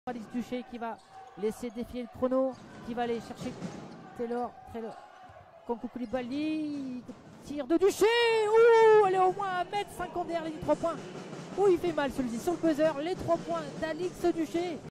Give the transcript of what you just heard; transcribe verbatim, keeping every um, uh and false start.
Alix Duché qui va laisser défiler le chrono, qui va aller chercher Taylor, Taylor, Kankou Koulibaly, tir de Duché, ouh, elle est au moins à un mètre cinquante derrière les trois points. Ouh, il fait mal celui-ci sur le buzzer, les trois points d'Alix Duché.